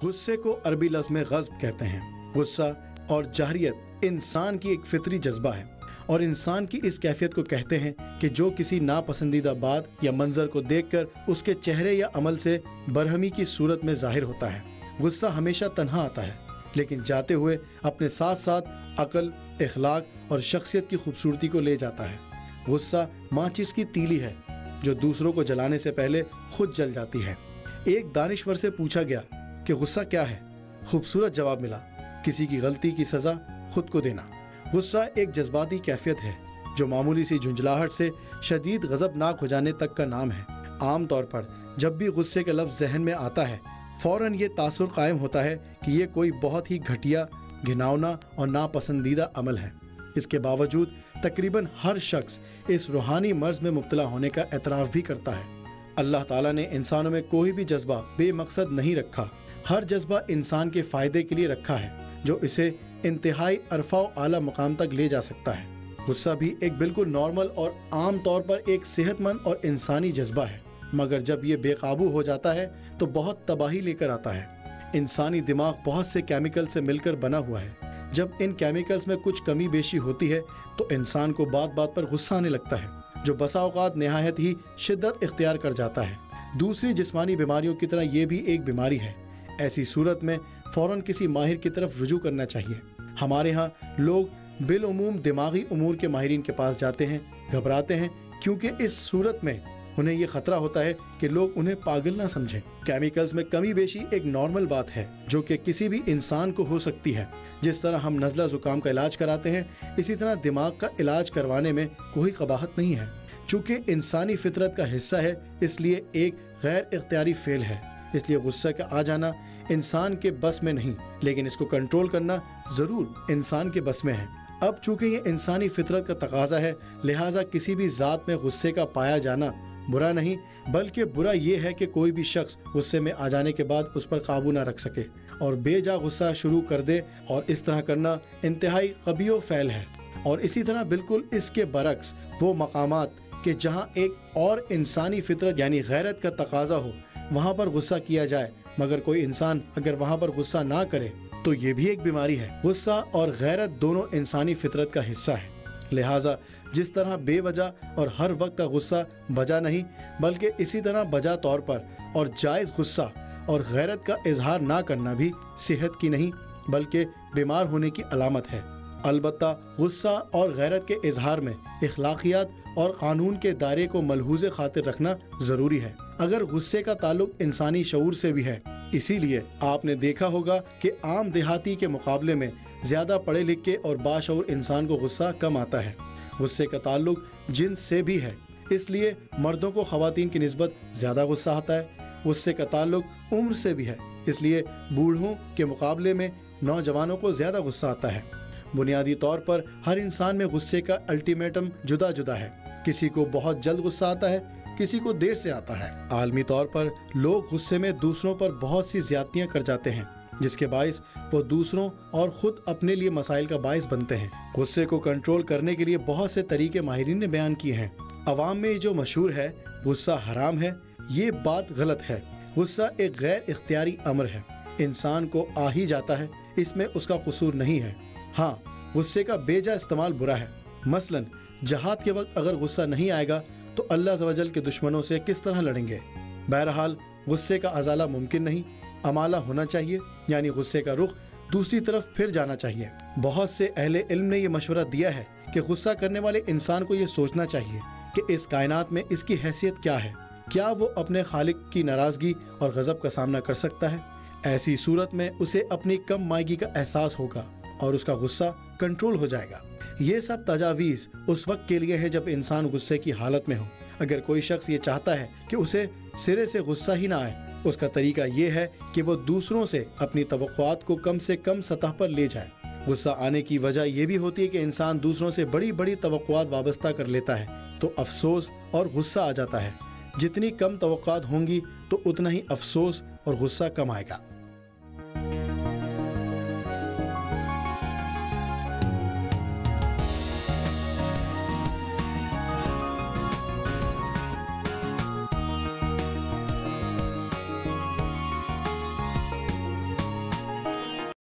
غصے کو عربی لفظ میں غضب کہتے ہیں۔ غصہ اور جاہریت انسان کی ایک فطری جذبہ ہے اور انسان کی اس کیفیت کو کہتے ہیں کہ جو کسی ناپسندیدہ بات یا منظر کو دیکھ کر اس کے چہرے یا عمل سے برہمی کی صورت میں ظاہر ہوتا ہے۔ غصہ ہمیشہ تنہا آتا ہے لیکن جاتے ہوئے اپنے ساتھ ساتھ عقل، اخلاق اور شخصیت کی خوبصورتی کو لے جاتا ہے۔ غصہ ماچس کی تیلی ہے جو دوسروں کو جلانے سے پہلے خود جل جاتی ہے۔ ایک دانشور سے پوچھا گیا کہ غصہ کیا ہے؟ خوبصورت جواب ملا، کسی کی غلطی کی سزا خود کو دینا۔ غصہ ایک جذباتی کیفیت ہے جو معمولی سی جھنجھلاہٹ سے شدید غضبناک ہو جانے تک کا نام ہے۔ عام طور پر جب بھی غصے کا لفظ ذہن میں آتا ہے فوراً یہ تاثر قائم ہوتا ہے کہ یہ کوئی بہت ہی گھٹیا، گھناؤنا اور ناپسندیدہ عمل ہے۔ اس کے باوجود تقریباً ہر شخص اس روحانی مرض میں مبتلا ہونے کا اعتراف بھی کرتا ہے۔ اللہ تعالیٰ نے انسانوں میں کوئی بھی جذبہ بے مقصد نہیں رکھا، ہر جذبہ انسان کے فائدے کے لیے رکھا ہے جو اسے انتہائی عرفہ و اعلیٰ مقام تک لے جا سکتا ہے۔ غصہ بھی ایک بالکل نارمل اور عام طور پر ایک صحت مند اور انسانی جذبہ ہے، مگر جب یہ بے قابو ہو جاتا ہے تو بہت تباہی لے کر آتا ہے۔ انسانی دماغ بہت سے کیمیکل سے مل کر بنا ہوا ہے۔ جب ان کیمیکلز میں کچھ کمی بیشی ہوتی ہے تو انسان کو بات بات پر غصہ آنے لگتا ہے جو بسا اوقات نہایت ہی شدت اختیار کر جاتا ہے۔ دوسری جسمانی بیماریوں کی طرح یہ بھی ایک بیماری ہے۔ ایسی صورت میں فوراً کسی ماہر کی طرف رجوع کرنا چاہیے۔ ہمارے ہاں لوگ بالعموم دماغی امور کے ماہرین کے پاس جاتے ہیں، گھبراتے ہیں کیونکہ اس صورت میں انہیں یہ خطرہ ہوتا ہے کہ لوگ انہیں پاگل نہ سمجھیں۔ کیمیکلز میں کمی بیشی ایک نارمل بات ہے جو کہ کسی بھی انسان کو ہو سکتی ہے۔ جس طرح ہم نزلہ زکام کا علاج کراتے ہیں اسی طرح دماغ کا علاج کروانے میں کوئی قباحت نہیں ہے۔ چونکہ انسانی فطرت کا حصہ ہے اس لیے ایک غیر اختیاری فعل ہے، اس لیے غصہ کا آ جانا انسان کے بس میں نہیں، لیکن اس کو کنٹرول کرنا ضرور انسان کے بس میں ہے۔ اب چونکہ یہ انسانی فطرت کا تقاضا ہے لہٰذا کسی بھی ذات میں غصے کا پایا جانا برا نہیں، بلکہ برا یہ ہے کہ کوئی بھی شخص غصے میں آ جانے کے بعد اس پر قابو نہ رکھ سکے اور بے جا غصہ شروع کر دے، اور اس طرح کرنا انتہائی قبیح و فعل ہے۔ اور اسی طرح بالکل اس کے برعکس وہ مقامات کہ جہاں ایک اور انسانی فطرت یعنی غیرت کا تقاضا ہو وہاں پر غصہ کیا جائے، مگر کوئی انسان اگر وہاں پر غصہ نہ کرے تو یہ بھی ایک بیماری ہے۔ غصہ اور غیرت دونوں انسانی فطرت کا حصہ ہے، لہٰذا جس طرح بے وجہ اور ہر وقت کا غصہ بجا نہیں بلکہ اسی طرح بجا طور پر اور جائز غصہ اور غیرت کا اظہار نہ کرنا بھی صحت کی نہیں بلکہ بیمار ہونے کی علامت ہے۔ البتہ غصہ اور غیرت کے اظہار میں اخلاقیات اور قانون کے دائرے کو ملحوظ خاطر رکھنا ضروری ہے۔ اگر غصے کا تعلق انسانی شعور سے بھی ہے، اسی لیے آپ نے دیکھا ہوگا کہ عام دیہاتی کے مقابلے میں زیادہ پڑھے لکھے اور باشعور انسان کو غصہ کم آتا ہے۔ غصے کا تعلق جنس سے بھی ہے، اس لیے مردوں کو خواتین کی نسبت زیادہ غصہ آتا ہے۔ غصے کا تعلق عمر سے بھی ہے، اس لیے بوڑھوں کے مقابلے میں نوجوانوں کو زیادہ غصہ آتا ہے۔ بنیادی طور پر ہر انسان میں غصے کا الٹیمیٹم جدا جدا ہے، کسی کو بہت جلد غصہ آتا ہے، کسی کو دیر سے آتا ہے۔ عالمی طور پر لوگ غصے میں دوسروں پر بہت سی زیادتیاں کر جاتے ہیں جس کے باعث وہ دوسروں اور خود اپنے لیے مسائل کا باعث بنتے ہیں۔ غصے کو کنٹرول کرنے کے لیے بہت سے طریقے ماہرین نے بیان کیے ہیں۔ عوام میں جو مشہور ہے غصہ حرام ہے، یہ بات غلط ہے۔ غصہ ایک غیر اختیاری امر ہے، انسان کو آ ہی جاتا ہے، اس میں اس کا قصور نہیں ہے۔ ہاں، غصے کا بے جا استعمال برا ہے۔ مثلا جہاد کے وقت اگر غصہ نہیں آئے گا تو اللہ عز و جل کے دشمنوں سے کس طرح لڑیں گے؟ بہرحال غصے کا ازالہ ممکن نہیں، امالہ ہونا چاہیے، یعنی غصے کا رخ دوسری طرف پھر جانا چاہیے۔ بہت سے اہل علم نے یہ مشورہ دیا ہے کہ غصہ کرنے والے انسان کو یہ سوچنا چاہیے کہ اس کائنات میں اس کی حیثیت کیا ہے، کیا وہ اپنے خالق کی ناراضگی اور غضب کا سامنا کر سکتا ہے؟ ایسی صورت میں اسے اپنی کم مائگی کا احساس ہوگا اور اس کا غصہ کنٹرول ہو جائے گا۔ یہ سب تجاویز اس وقت کے لیے ہے جب انسان غصے کی حالت میں ہو۔ اگر کوئی شخص یہ چاہتا ہے کہ اسے سرے سے غصہ ہی نہ آئے، اس کا طریقہ یہ ہے کہ وہ دوسروں سے اپنی توقعات کو کم سے کم سطح پر لے جائے۔ غصہ آنے کی وجہ یہ بھی ہوتی ہے کہ انسان دوسروں سے بڑی بڑی توقعات وابستہ کر لیتا ہے تو افسوس اور غصہ آ جاتا ہے۔ جتنی کم توقعات ہوں گی تو اتنا ہی افسوس اور غصہ کم آئے گا۔